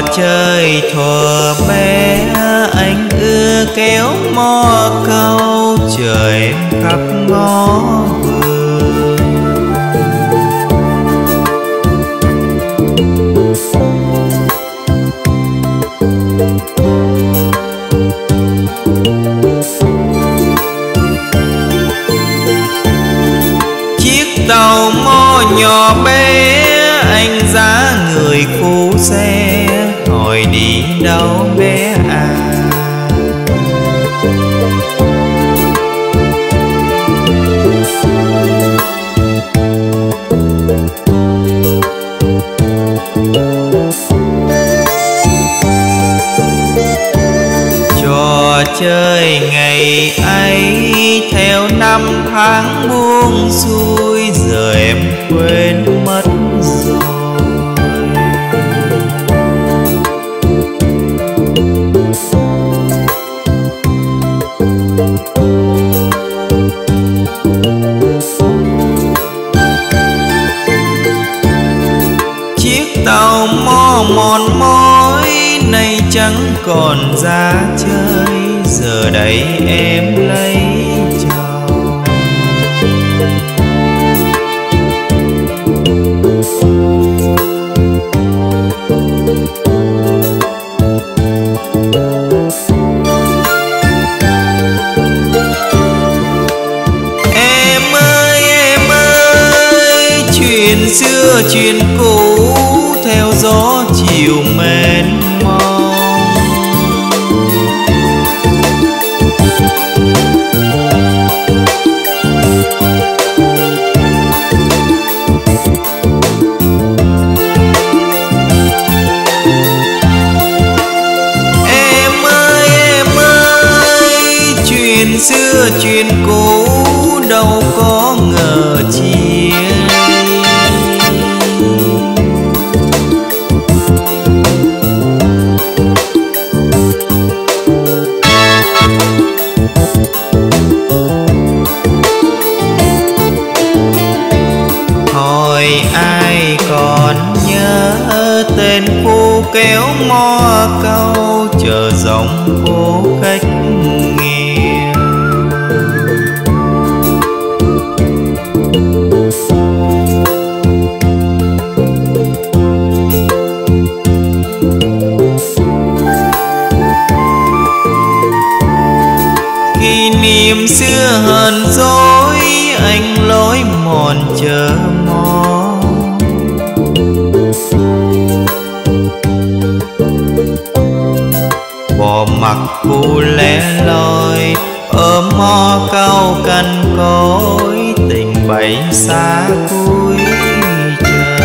chơi thuở bé anh ưa kéo mò câu chờ em khắp ngõ vườn. Chiếc tàu mò nhỏ bé anh giá người phu xe hỏi đi đâu bé à. Trò chơi ngày ấy theo năm tháng buông xuôi giờ em quên mất rồi. Chiếc tàu mò mòn mỏi nay chẳng còn ra chơi giờ đây em lấy chồng. Em ơi chuyện xưa chuyện cũ theo gió chiều mênh mông. Em ơi chuyện xưa chuyện cũ đâu có ngờ chia. Hỏi ai còn nhớ tên phu kéo mò câu chờ dòng cô khách nghèo. Kỷ niệm xưa hờn dỗi anh lối mòn chờ mong. Bỏ mặc phu lẻ loi ở mò câu cằn cối tình bay xa cuối trời.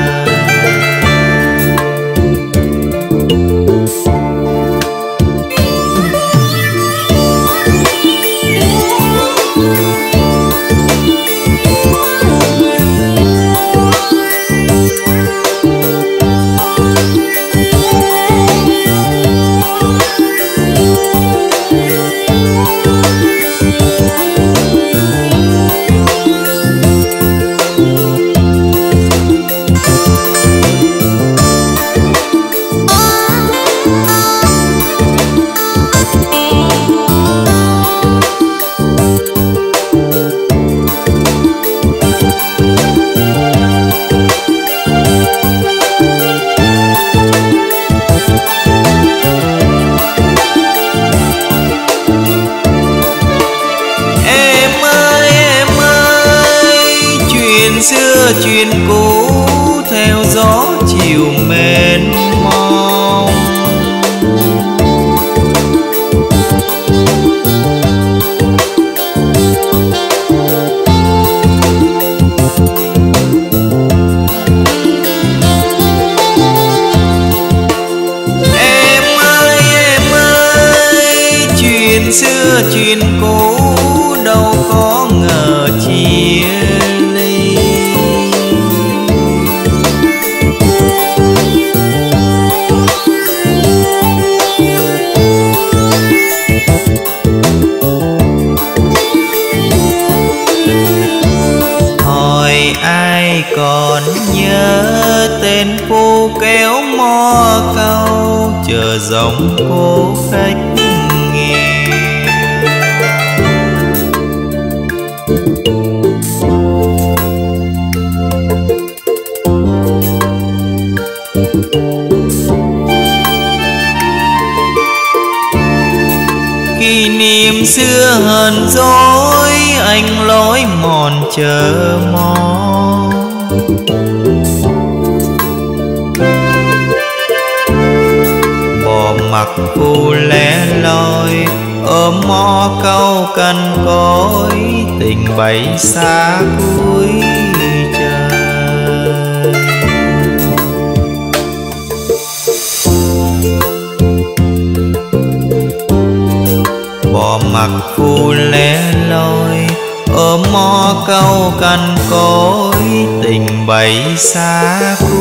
Xưa chuyện cũ theo gió chiều mênh mông. Em ơi chuyện xưa chuyện cũ đâu có ngờ chia ly. ai còn nhớ tên phu kéo mò câu chờ giọng cô khách nghe. Kỷ niệm xưa hờn dỗi, anh lối mòn chờ mong. Bỏ mặc cô lẻ loi, ôm mò câu cằn cối, tình bay xa cuối trời. Bỏ mặc cô lẻ loi, ôm mò câu cằn cối, tình bay xa